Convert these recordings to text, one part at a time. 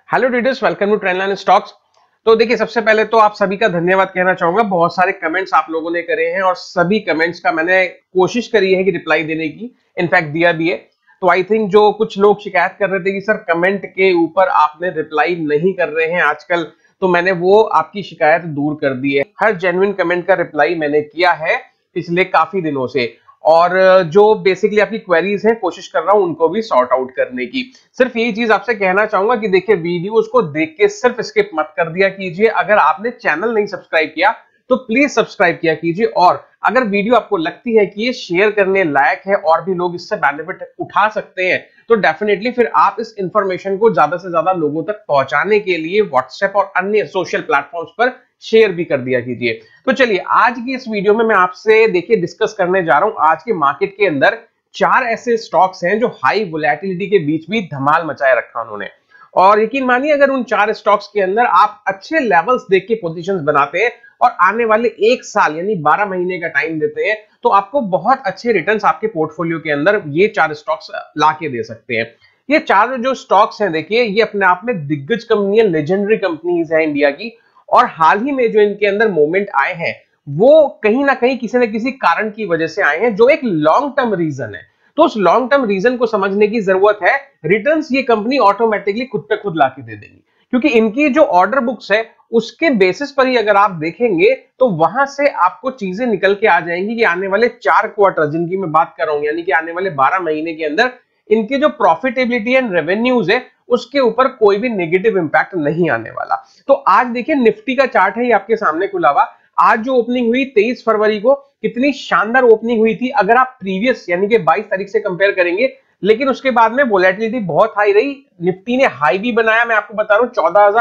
Hello traders, welcome to trendline stocks. तो देखिए, सबसे पहले तो आप सभी का धन्यवाद कहना चाहूंगा। बहुत सारे कमेंट्स आप लोगों ने करे हैं और सभी कमेंट्स का मैंने कोशिश करी है कि रिप्लाई देने की, इनफैक्ट दिया भी है। तो आई थिंक जो कुछ लोग शिकायत कर रहे थे कि सर कमेंट के ऊपर आपने रिप्लाई नहीं कर रहे हैं आजकल, तो मैंने वो आपकी शिकायत दूर कर दी है। हर जेन्युइन कमेंट का रिप्लाई मैंने किया है पिछले काफी दिनों से, और जो बेसिकली आपकी क्वेरीज हैं कोशिश कर रहा हूं उनको भी सॉर्ट आउट करने की। सिर्फ यही चीज आपसे कहना चाहूंगा कि देखिए, वीडियोस को देख के सिर्फ स्किप मत कर दिया कीजिए। अगर आपने चैनल नहीं सब्सक्राइब किया तो प्लीज सब्सक्राइब किया कीजिए, और अगर वीडियो आपको लगती है कि ये शेयर करने लायक है और भी लोग इससे बेनिफिट उठा सकते हैं, तो डेफिनेटली फिर आप इस इंफॉर्मेशन को ज्यादा से ज्यादा लोगों तक पहुंचाने के लिए व्हाट्सएप और अन्य सोशल प्लेटफॉर्म्स पर शेयर भी कर दिया कीजिए। तो चलिए, आज की इस वीडियो में मैं आपसे देखिए डिस्कस करने जा रहा हूं आज के मार्केट के अंदर 4 ऐसे स्टॉक्स हैं जो हाई वोलेटिलिटी के बीच भी धमाल मचाए रखा उन्होंने। और यकीन मानिए, अगर उन 4 स्टॉक्स के अंदर आप अच्छे लेवल्स देख के पोजीशंस बनाते हैं और आने वाले 1 साल यानी 12 महीने का टाइम देते हैं, तो आपको बहुत अच्छे रिटर्न्स आपके पोर्टफोलियो के अंदर ये 4 स्टॉक्स लाके दे सकते हैं। ये 4 जो स्टॉक्स हैं, देखिए, ये अपने आप में दिग्गज कंपनियां, लेजेंडरी कंपनीज हैं इंडिया की, और हाल ही में जो इनके अंदर मूवमेंट आए हैं वो कहीं ना कहीं किसी न किसी कारण की वजह से आए हैं, जो एक लॉन्ग टर्म रीजन है। तो उस लॉन्ग टर्म रीजन को समझने की जरूरत है। रिटर्न्स ये कंपनी ऑटोमेटिकली खुद पे खुद लाके दे देंगी, क्योंकि इनकी जो ऑर्डर बुक्स है उसके बेसिस पर ही अगर आप देखेंगे तो वहां से आपको चीजें निकल के आ जाएंगी कि आने वाले 4 क्वार्टर जिनकी मैं बात कर रहा हूं, यानी कि आने वाले 12 महीने के अंदर इनकी जो प्रॉफिटेबिलिटी एंड रेवेन्यूज है उसके ऊपर कोई भी नेगेटिव इंपैक्ट नहीं आने वाला। तो आज देखिए, निफ्टी का चार्ट है ये आपके सामने खुला हुआ। आज जो ओपनिंग हुई 23 फरवरी को, कितनी शानदार ओपनिंग हुई थी अगर आप प्रीवियस यानी कि 22 तारीख से कंपेयर करेंगे। लेकिन उसके बाद में वोलेटिलिटी बहुत हाई रही। निफ्टी ने हाई भी बनाया, मैं आपको बता रहा हूं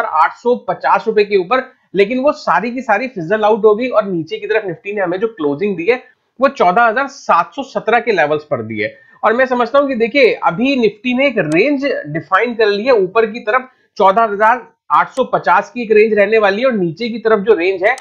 14,850 रुपए के ऊपर, लेकिन वो सारी की सारी फिजल आउट हो गई और नीचे की तरफ निफ्टी ने हमें जो क्लोजिंग दी है वो 14,717 के लेवल्स पर दी है। और मैं समझता हूं कि देखिए, अभी निफ्टी ने एक रेंज डिफाइन कर ली है। ऊपर की तरफ 14,850 की एक रेंज रहने वाली है और नीचे की तरफ जो रेंज है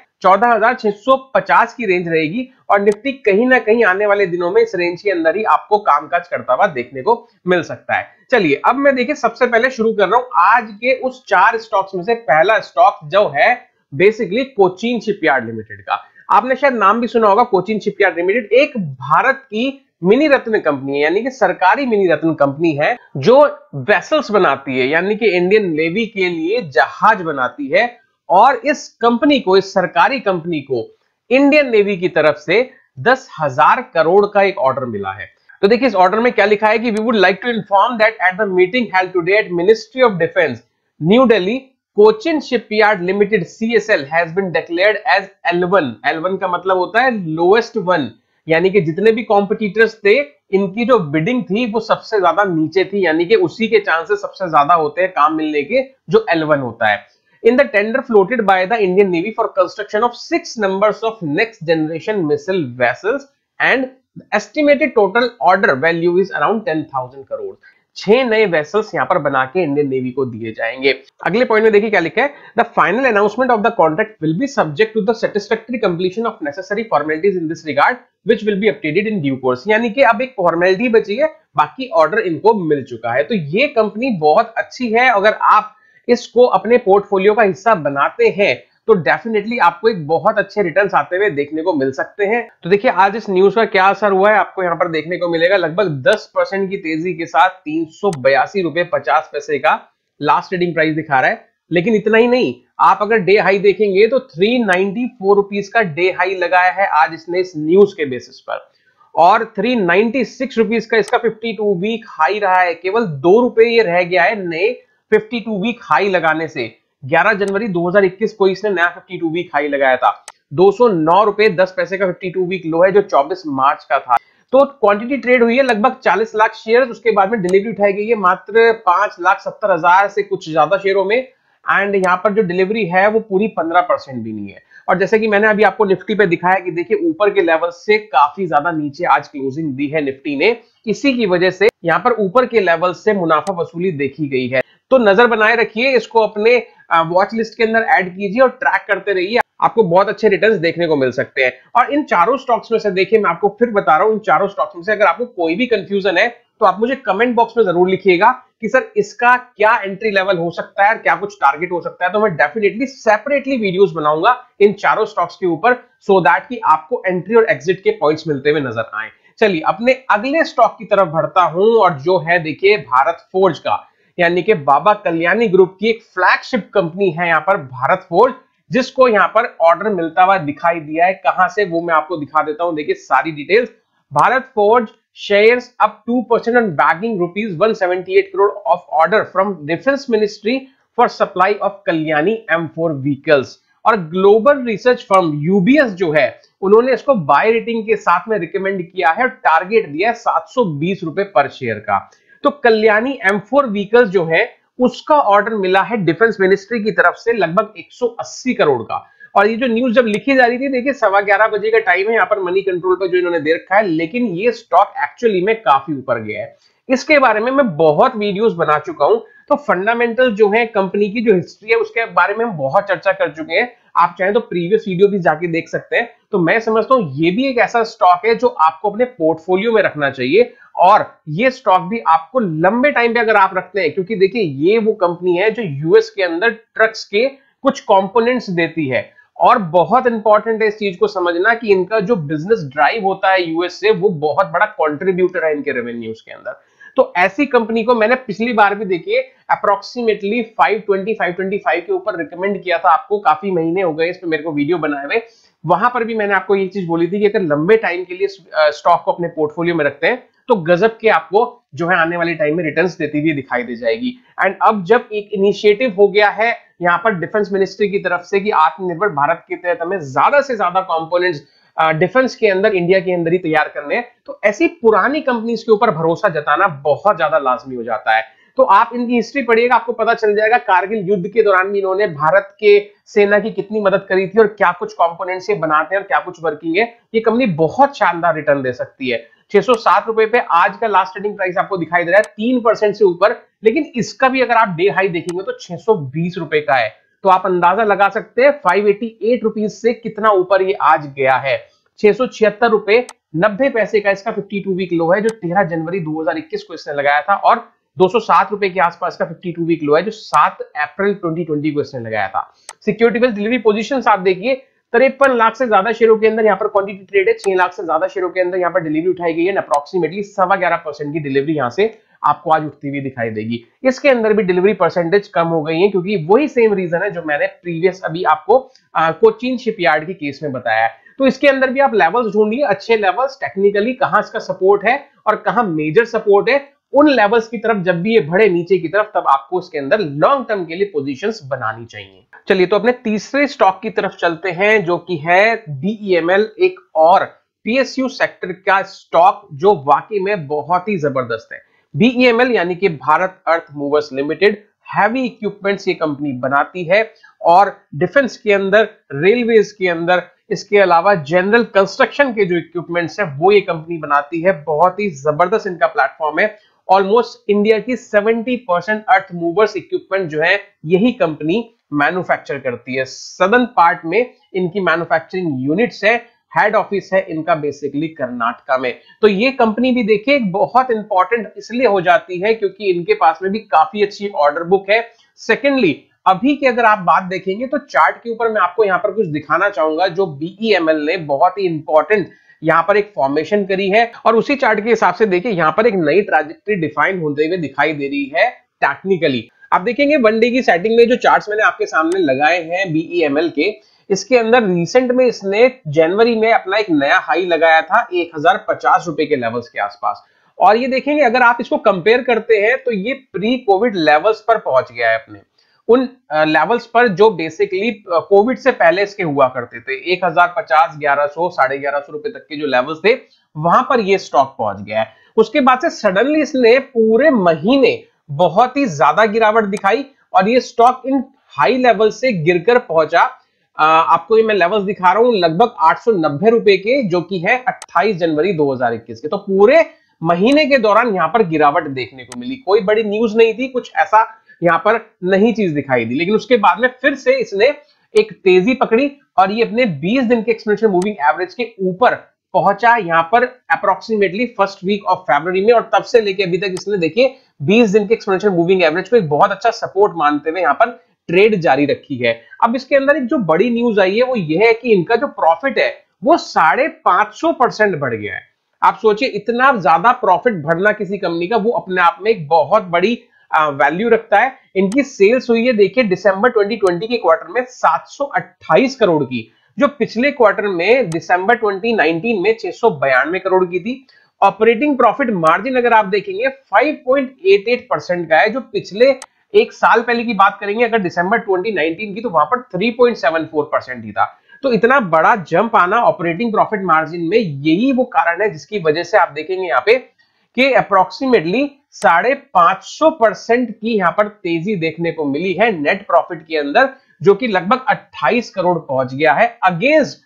14,650 की रेंज रहेगी। और निफ्टी कहीं ना कहीं आने वाले दिनों में इस रेंज के अंदर ही आपको कामकाज करता हुआ देखने को मिल सकता है। चलिए, अब मैं देखिए सबसे पहले शुरू कर रहा हूं आज के उस 4 स्टॉक्स में से। पहला स्टॉक जो है बेसिकली कोचीन शिपयार्ड लिमिटेड का। आपने शायद नाम भी सुना होगा, कोचीन शिपयार्ड लिमिटेड एक भारत की मिनी रत्न कंपनी है, यानी कि सरकारी मिनी रत्न कंपनी है जो वेसल्स बनाती है, यानी कि इंडियन नेवी के लिए जहाज बनाती है। और इस कंपनी को, इस सरकारी कंपनी को इंडियन नेवी की तरफ से 10,000 करोड़ का एक ऑर्डर मिला है। तो देखिए, इस ऑर्डर में क्या लिखा है कि we would like to inform that at the meeting held today at ministry of defence new Delhi, Cochin shipyard limited CSL has been declared as L1। L1 का मतलब होता है लोएस्ट वन, यानी कि जितने भी कॉम्पिटिटर्स थे इनकी जो बिडिंग थी वो सबसे ज्यादा नीचे थी, यानी कि उसी के चांसेस सबसे ज्यादा होते हैं काम मिलने के, जो L1 होता है। In the tender floated by the Indian navy for construction of 6 numbers of next generation missile vessels and estimated total order value is around 10,000 crore. 6 नए वेसल्स यहां पर बना के इंडियन नेवी को दिए जाएंगे। अगले पॉइंट में देखिए क्या लिखा है, the final announcement of the contract will be subject to the satisfactory completion of necessary formalities in this regard which will be updated in due course. यानी कि अब एक फॉर्मेलिटी बची है, बाकी ऑर्डर इनको मिल चुका है। तो ये कंपनी बहुत अच्छी है। अगर आप इसको अपने पोर्टफोलियो का हिस्सा बनाते हैं तो डेफिनेटली आपको एक बहुत अच्छे रिटर्न्स आते हुए देखने को मिल सकते हैं। तो देखिए, आज इस न्यूज का क्या असर हुआ है आपको यहां पर देखने को मिलेगा। लगभग 10% की तेजी के साथ 382 रुपए 50 पैसे का लास्ट ट्रेडिंग प्राइस दिखा रहा है। लेकिन इतना ही नहीं, आप अगर डे हाई देखेंगे तो 394 रुपीज का डे हाई लगाया है आज इसने इस न्यूज के बेसिस पर, और 396 रुपीज का इसका 52 वीक हाई रहा है। केवल 2 रुपए ये रह गया है नए 52 वीक हाई लगाने से। 11 जनवरी 2021 को इसने नया 52 वीक हाई लगाया था। 209 रुपए 10 पैसे का 52 वीक लो है जो 24 मार्च का था। तो क्वांटिटी ट्रेड हुई है लगभग 40 लाख शेयर। उसके बाद में डिलीवरी उठाई गई है मात्र 5,70,000 से कुछ ज्यादा शेयरों में। एंड यहाँ पर जो डिलीवरी है वो पूरी 15% भी नहीं है। और जैसे कि मैंने अभी आपको निफ्टी पे दिखाया कि देखिए, ऊपर के लेवल से काफी ज्यादा नीचे आज क्लोजिंग दी है निफ्टी ने। इसी की वजह से यहाँ पर ऊपर के लेवल से मुनाफा वसूली देखी गई है। तो नजर बनाए रखिए, इसको अपने वॉच लिस्ट के अंदर ऐड कीजिए और ट्रैक करते रहिए। आपको बहुत अच्छे रिटर्न्स देखने को मिल सकते हैं। और इन चारों स्टॉक्स में से देखिए, मैं आपको फिर बता रहा हूं, इन चारों स्टॉक्स में से अगर आपको कोई भी कंफ्यूजन है तो आप मुझे कमेंट बॉक्स में जरूर लिखिएगा कि सर इसका क्या एंट्री लेवल हो सकता है, क्या कुछ टारगेट हो सकता है, तो मैं डेफिनेटली सेपरेटली वीडियोस बनाऊंगा इन चारों स्टॉक्स के ऊपर, सो दैट कि आपको एंट्री और एग्जिट के पॉइंट्स मिलते हुए नजर आए। चलिए अपने अगले स्टॉक की तरफ बढ़ता हूं, और जो है देखिए भारत फोर्ज का, यानी कि बाबा कल्याणी ग्रुप की एक फ्लैगशिप कंपनी है यहाँ पर भारत फोर्ज, जिसको यहाँ पर ऑर्डर मिलता हुआ दिखाई दिया है। कहां से वो मैं आपको दिखा देता हूं, देखिए सारी details. Bharat forge shares up 2% on bagging rupees 178 crore of order from Defense Ministry for supply of Kalyani M4 vehicles। और ग्लोबल रिसर्च फर्म यूबीएस जो है, उन्होंने इसको बाय रेटिंग के साथ में रिकमेंड किया है और टारगेट दिया है 720 रुपए पर शेयर का। तो कल्याणी M4 व्हीकल्स जो है उसका ऑर्डर मिला है डिफेंस मिनिस्ट्री की तरफ से लगभग 180 करोड़ का। और ये जो न्यूज जब लिखी जा रही थी, देखिए 11:15 बजे का टाइम है यहाँ पर मनी कंट्रोल पर जो इन्होंने दे रखा है, लेकिन ये स्टॉक एक्चुअली में काफी ऊपर गया है। इसके बारे में मैं बहुत वीडियोस बना चुका हूं, तो फंडामेंटल जो है कंपनी की जो हिस्ट्री है उसके बारे में हम बहुत चर्चा कर चुके हैं। आप चाहें तो प्रीवियस वीडियो भी जाके देख सकते हैं। तो मैं समझता हूं ये भी एक ऐसा स्टॉक है जो आपको अपने पोर्टफोलियो में रखना चाहिए, और ये स्टॉक भी आपको लंबे टाइम पे अगर आप रखते हैं, क्योंकि देखिए ये वो कंपनी है जो यूएस के अंदर ट्रक्स के कुछ कंपोनेंट्स देती है। और बहुत इंपॉर्टेंट है इस चीज को समझना कि इनका जो बिजनेस ड्राइव होता है यूएस से, वो बहुत बड़ा कंट्रीब्यूटर है इनके रेवेन्यूज के अंदर। तो ऐसी कंपनी को मैंने पिछली बार भी देखिए अप्रोक्सीमेटली 525 के ऊपर रिकमेंड किया था आपको, काफी महीने हो गए इस पे मेरे को वीडियो बनाए हुए। वहां पर भी मैंने आपको ये चीज बोली थी कि अगर लंबे टाइम के लिए स्टॉक को अपने पोर्टफोलियो में रखते हैं तो गजब के आपको जो है आने वाले टाइम में रिटर्न्स देती हुई दिखाई दे जाएगी। एंड अब जब एक इनिशिएटिव हो गया है यहाँ पर डिफेंस मिनिस्ट्री की तरफ से कि आत्मनिर्भर भारत के तहत हमें ज्यादा से ज्यादा कंपोनेंट्स डिफेंस के अंदर, इंडिया के अंदर ही तैयार करने हैं, तो ऐसी पुरानी कंपनीज के ऊपर भरोसा जताना बहुत ज्यादा लाजमी हो जाता है। तो आप इनकी हिस्ट्री पढ़िएगा, आपको पता चल जाएगा कारगिल युद्ध के दौरान भी इन्होंने भारत के सेना की कितनी मदद करी थी, और क्या कुछ कंपोनेंट्स ये बनाते हैं और क्या कुछ वर्किंग है। ये कंपनी बहुत शानदार रिटर्न दे सकती है। 607 रुपए पे आज का लास्ट ट्रेडिंग प्राइस आपको दिखाई दे रहा है 3% से ऊपर, लेकिन इसका भी अगर आप डे हाई देखेंगे तो 620 रुपए का है। तो आप अंदाजा लगा सकते हैं 588 रुपीज से कितना ऊपर ये आज गया है। 676 रुपए 90 पैसे का इसका 52 वीक लो है, जो 13 जनवरी 2021 को इसने लगाया था, और 207 रुपए के आसपास का 52 वीक लो है जो 7 अप्रैल 2020 को इसने लगाया था। सिक्योरिटी बेस्ड डिलीवरी पोजीशंस आप देखिए, 53 लाख से ज्यादा शेयरों के अंदर यहाँ पर क्वांटिटी ट्रेड है, 6 लाख से ज्यादा शेयरों के अंदर यहाँ पर डिलीवरी उठाई गई है। अप्रोक्सीमेटली 11.25% की डिलीवरी यहाँ से आपको आज उठती हुई दिखाई देगी। इसके अंदर भी डिलीवरी परसेंटेज कम हो गई है, क्योंकि वही सेम रीजन है जो मैंने प्रीवियस अभी आपको कोचीन शिपयार्ड के केस में बताया है। तो इसके अंदर भी आप लेवल्स ढूंढिए, अच्छे लेवल्स, टेक्निकली कहां इसका सपोर्ट है और कहां मेजर सपोर्ट है, उन लेवल्स की तरफ जब भी ये बढ़े नीचे की तरफ, तब आपको इसके अंदर लॉन्ग टर्म के लिए पोजीशंस बनानी चाहिए। चलिए तो अपने तीसरे स्टॉक की तरफ चलते हैं, जो कि है बीईएमएल, एक और पीएसयू सेक्टर का स्टॉक जो वाकई में बहुत ही जबरदस्त है। बीईएमएल यानी कि Bharat earth movers limited, heavy equipments ये कंपनी बनाती है, और डिफेंस के अंदर, रेलवेज के अंदर, इसके अलावा जनरल कंस्ट्रक्शन के जो इक्विपमेंट्स है वो ये कंपनी बनाती है। बहुत ही जबरदस्त इनका प्लेटफॉर्म है। ऑलमोस्ट इंडिया की 70% अर्थ मूवर्स इक्विपमेंट जो है यही कंपनी मैन्युफैक्चर करती है। सदर्न पार्ट में इनकी मैन्युफैक्चरिंग यूनिट्स है, हेड ऑफिस है इनका बेसिकली कर्नाटका में। तो ये कंपनी भी देखिए बहुत इंपॉर्टेंट इसलिए हो जाती है क्योंकि इनके पास में भी काफी अच्छी ऑर्डर बुक है। सेकेंडली, अभी की अगर आप बात देखेंगे तो चार्ट के ऊपर मैं आपको यहां पर कुछ दिखाना चाहूंगा, जो बीईएमएल ने बहुत ही इंपॉर्टेंट यहां पर एक फॉर्मेशन करी है, और उसी चार्ट के हिसाब से देखिए यहां पर एक नई ट्रैजेक्टरी डिफाइन होते हुए दिखाई दे रही है टेक्निकली। आप देखेंगे वन डे की सेटिंग में जो चार्ट्स मैंने आपके सामने लगाए हैं बीईएमएल के, इसके अंदर रिसेंट में इसने जनवरी में अपना एक नया हाई लगाया था 1050 रुपए के लेवल्स के आसपास, और ये देखेंगे अगर आप इसको कंपेयर करते हैं तो ये प्री कोविड लेवल्स पर पहुंच गया है, अपने उन लेवल्स पर जो बेसिकली कोविड से पहले इसके हुआ करते थे। 1050, 1100, 1150 रुपए तक के जो लेवल्स थे वहां पर ये स्टॉक पहुंच गया है। उसके बाद से सडनली इसने पूरे महीने बहुत ही ज्यादा गिरावट दिखाई, और ये स्टॉक इन हाई लेवल से गिरकर पहुंचा, आपको ये मैं लेवल्स दिखा रहा हूं, लगभग 890 रुपए के, जो कि है 28 जनवरी 2021 के। तो पूरे महीने के दौरान यहां पर गिरावट देखने को मिली, कोई बड़ी न्यूज नहीं थी, कुछ ऐसा यहां पर नई चीज दिखाई दी। लेकिन उसके बाद में फिर से इसने एक तेजी पकड़ी, और ये अपने 20 दिन के एक्सपोनेंशियल मूविंग एवरेज के ऊपर पहुंचा यहां पर approximately first week of February में, और तब से लेके अभी तक इसने देखिए 20 दिन के एक्सपोनेंशियल मूविंग एवरेज को एक बहुत अच्छा सपोर्ट मानते हुए यहाँ पर ट्रेड जारी रखी है। अब इसके अंदर एक जो बड़ी न्यूज आई है वो ये है कि इनका जो प्रॉफिट है वो 550% बढ़ गया है। आप सोचिए इतना ज्यादा प्रॉफिट बढ़ना किसी कंपनी का, वो अपने आप में एक बहुत बड़ी वैल्यू रखता है। इनकी सेल्स हुई है देखिए दिसंबर 2020 के क्वार्टर में 728 करोड़ की, जो पिछले क्वार्टर में दिसंबर 2019 में 692 करोड़ की थी। ऑपरेटिंग प्रॉफिट मार्जिन अगर आप देखेंगे 5.88% का है, जो पिछले एक साल पहले की बात करेंगे अगर दिसंबर 2019 की तो वहां पर 3.74% ही था। तो इतना बड़ा जंप आना ऑपरेटिंग प्रॉफिट मार्जिन में, यही वो कारण है जिसकी वजह से आप देखेंगे यहाँ पे कि अप्रोक्सीमेटली 550% की यहां पर तेजी देखने को मिली है नेट प्रॉफिट के अंदर, जो कि लगभग 28 करोड़ पहुंच गया है। अगेंस्ट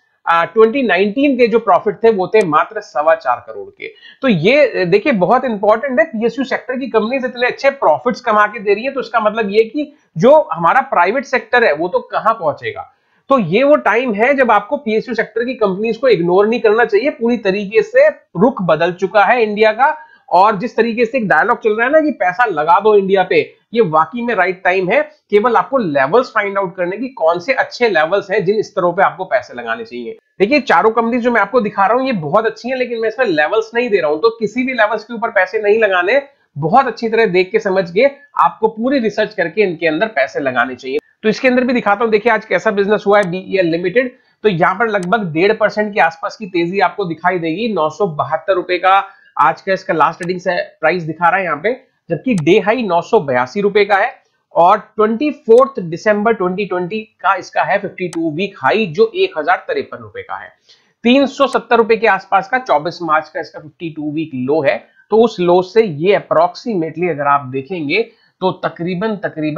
2019 के जो प्रॉफिट थे वो थे मात्र 4.25 करोड़ के। तो ये देखिए बहुत इंपॉर्टेंट है, पीएसयू सेक्टर की कंपनीज इतने अच्छे प्रॉफिट्स कमा के दे रही है, तो इसका मतलब ये कि जो हमारा प्राइवेट सेक्टर है वो तो कहां पहुंचेगा। तो ये वो टाइम है जब आपको पीएसयू सेक्टर की कंपनीज को इग्नोर नहीं करना चाहिए। पूरी तरीके से रुख बदल चुका है इंडिया का, और जिस तरीके से एक डायलॉग चल रहा है ना कि पैसा लगा दो इंडिया पे, ये वाकई में राइट टाइम है। केवल आपको लेवल्स फाइंड आउट करने की, कौन से अच्छे लेवल्स हैं जिन स्तरों पे आपको पैसे लगाने चाहिए। देखिए चारों कंपनी जो मैं आपको दिखा रहा हूं ये बहुत अच्छी हैं, लेकिन मैं इसमें लेवल्स नहीं दे रहा हूं, तो किसी भी लेवल्स के ऊपर पैसे नहीं लगाने। बहुत अच्छी तरह देख के समझ के आपको पूरी रिसर्च करके इनके अंदर पैसे लगाने चाहिए। तो इसके अंदर भी दिखाता हूं, देखिए आज कैसा बिजनेस हुआ है बीईएल लिमिटेड। तो यहाँ पर लगभग 1.5% के आसपास की तेजी आपको दिखाई देगी। 972 रुपए का आज का इसका लास्ट ट्रेडिंग प्राइस दिखा रहा है यहाँ पे, जबकि डे हाई 982 रुपए का है। और 24 दिसंबर 2020 का इसका है 52 वीक हाई, जो 1053 रुपए का है। 370 रुपए के आसपास का 24 मार्च का इसका 52 वीक लो है। तो उस लो से ये अप्रोक्सीमेटली अगर आप देखेंगे तो तकरीबन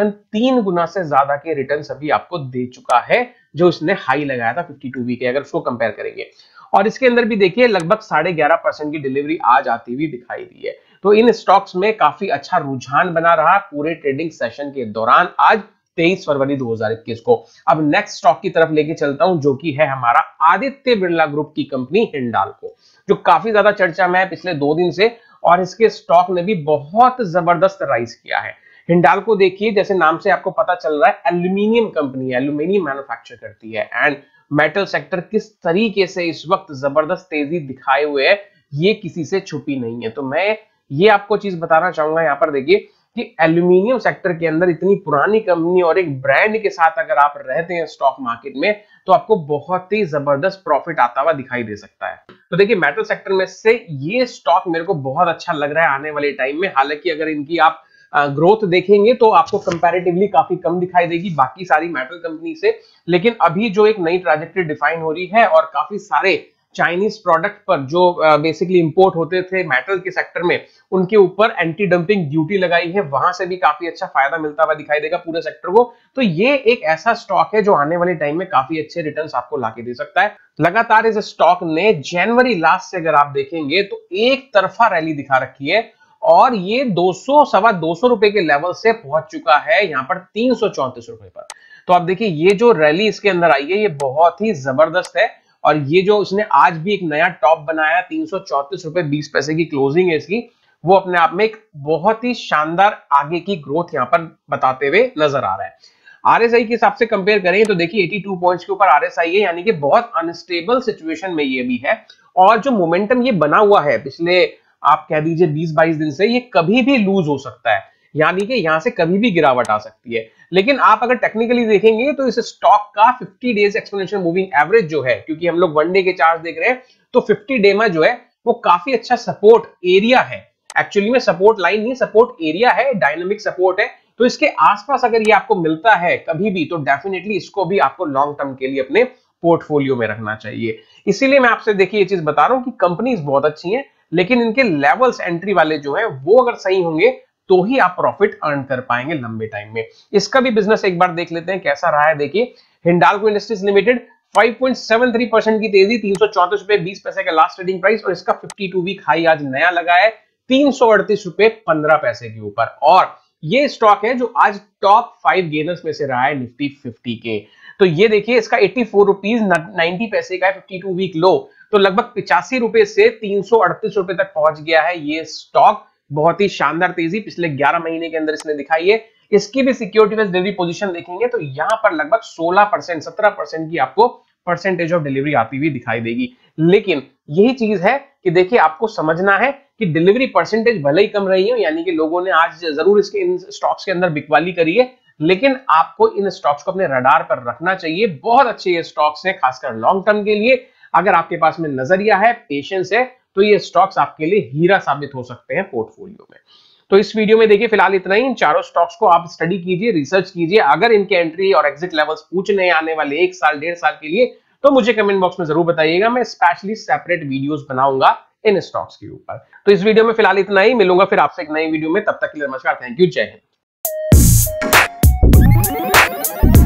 3 गुना से ज्यादा के रिटर्न अभी आपको दे चुका है, जो इसने हाई लगाया था 52 वीक है, अगर उसको कंपेयर करेंगे। और इसके अंदर भी देखिए लगभग 11.5% की डिलीवरी आज आती हुई दिखाई दी है। तो इन स्टॉक्स में काफी अच्छा रुझान बना रहा पूरे ट्रेडिंग सेशन के दौरान आज 23 फरवरी 2021 को। अब नेक्स्ट स्टॉक की तरफ लेके चलता हूं, जो कि है हमारा आदित्य बिरला ग्रुप की कंपनी हिंडाल्को, जो काफी ज्यादा चर्चा में है पिछले 2 दिन से, और इसके स्टॉक ने भी बहुत जबरदस्त राइज किया है। हिंडाल्को देखिए जैसे नाम से आपको पता चल रहा है एल्यूमिनियम कंपनी है, एल्यूमिनियम मैन्युफैक्चर करती है, एंड मेटल सेक्टर किस तरीके से इस वक्त जबरदस्त तेजी दिखाए हुए है ये किसी से छुपी नहीं है। तो मैं ये आपको चीज बताना चाहूंगा यहाँ पर देखिए कि एल्यूमिनियम सेक्टर के अंदर इतनी पुरानी कंपनी और एक ब्रांड के साथ अगर आप रहते हैं स्टॉक मार्केट में, तो आपको बहुत ही जबरदस्त प्रॉफिट आता हुआ दिखाई दे सकता है। तो देखिए मेटल सेक्टर में से ये स्टॉक मेरे को बहुत अच्छा लग रहा है आने वाले टाइम में। हालांकि अगर इनकी आप ग्रोथ देखेंगे तो आपको कंपैरेटिवली काफी कम दिखाई देगी बाकी सारी मेटल कंपनी से, लेकिन अभी जो एक नई ट्रैजेक्टरी डिफाइन हो रही है और काफी सारे चाइनीज प्रोडक्ट पर जो बेसिकली इंपोर्ट होते थे मेटल के सेक्टर में, उनके ऊपर एंटी डंपिंग ड्यूटी लगाई है, वहां से भी काफी अच्छा फायदा मिलता हुआ दिखाई देगा पूरे सेक्टर को। तो ये एक ऐसा स्टॉक है जो आने वाले टाइम में काफी अच्छे रिटर्न्स आपको लाके दे सकता है। लगातार इस स्टॉक ने जनवरी लास्ट से अगर आप देखेंगे तो एक तरफा रैली दिखा रखी है, और ये 200-225 रुपए के लेवल से पहुंच चुका है यहाँ पर 334 रुपए पर। तो आप देखिए ये जो रैली इसके अंदर आई है ये बहुत ही जबरदस्त है, और ये जो इसने आज भी एक नया टॉप बनाया 334 रुपए 20 पैसे की क्लोजिंग है इसकी, वो अपने आप में एक बहुत ही शानदार आगे की ग्रोथ यहाँ पर बताते हुए नजर आ रहा है। आरएसआई के हिसाब से कंपेयर करें तो देखिए 82 पॉइंट्स के ऊपर आरएसआई है, यानी कि बहुत अनस्टेबल सिचुएशन में ये भी है, और जो मोमेंटम ये बना हुआ है पिछले आप कह दीजिए 20-22 दिन से, ये कभी भी लूज हो सकता है, यानी कि यहां से कभी भी गिरावट आ सकती है। लेकिन आप अगर टेक्निकली देखेंगे तो इस स्टॉक का 50 डेज एक्सपोनेंशियल मूविंग एवरेज जो है, क्योंकि हम लोग 1 डे के चार्ट देख रहे हैं, तो 50 डे में जो है वो काफी अच्छा सपोर्ट एरिया है। एक्चुअली में सपोर्ट लाइन नहीं, सपोर्ट एरिया है, डायनामिक सपोर्ट है। तो इसके आसपास अगर ये आपको मिलता है कभी भी, तो डेफिनेटली इसको भी आपको लॉन्ग टर्म के लिए अपने पोर्टफोलियो में रखना चाहिए। इसीलिए मैं आपसे देखिए ये चीज बता रहा हूं कि कंपनीज बहुत अच्छी हैं, लेकिन इनके लेवल्स एंट्री वाले जो है वो अगर सही होंगे तो ही आप प्रॉफिट अर्न कर पाएंगे लंबे टाइम में। इसका भी बिजनेस एक बार देख लेते हैं कैसा रहा है। देखिए हिंडाल्को इंडस्ट्रीज लिमिटेड 5.73% की तेजी, 334 रुपए 20 पैसे का लास्ट ट्रेडिंग प्राइस, और इसका 52 वीक हाई आज नया लगा है 338 रुपए 15 पैसे के ऊपर। और ये स्टॉक है जो आज टॉप 5 गेनर्स में से रहा है निफ्टी 50 के। तो ये देखिए इसका 84 रुपीज 90 पैसे का 52 वीक लो, तो लगभग 85 रुपए से 338 रुपए तक पहुंच गया है ये स्टॉक, बहुत ही शानदार तेजी पिछले 11 महीने के अंदर इसने दिखाई है। इसकी भी सिक्योरिटी बेस्ड डिलीवरी पोजीशन देखेंगे तो यहां पर लगभग 16% 17% की आपको परसेंटेज ऑफ डिलीवरी आती हुई दिखाई देगी। लेकिन यही चीज है कि देखिए आपको समझना है कि डिलीवरी परसेंटेज भले ही कम रही है, यानी कि लोगों ने आज जरूर इसके इन स्टॉक्स के अंदर बिकवाली करी है, लेकिन आपको इन स्टॉक्स को अपने रडार पर रखना चाहिए। बहुत अच्छे ये स्टॉक्स हैं खासकर लॉन्ग टर्म के लिए। अगर आपके पास में नजरिया है, पेशेंस है, तो ये स्टॉक्स आपके लिए हीरा साबित हो सकते हैं पोर्टफोलियो में। तो इस वीडियो में देखिए फिलहाल इतना ही। इन चारों स्टॉक्स को आप स्टडी कीजिए, रिसर्च कीजिए। अगर इनके एंट्री और एग्जिट लेवल्स पूछने आने वाले 1 साल 1.5 साल के लिए तो मुझे कमेंट बॉक्स में जरूर बताइएगा। मैं स्पेशली सेपरेट वीडियोस बनाऊंगा इन स्टॉक्स के ऊपर। तो इस वीडियो में फिलहाल इतना ही। मिलूंगा फिर आपसे एक नई वीडियो में, तब तक के लिए नमस्कार, थैंक यू, जय हिंद।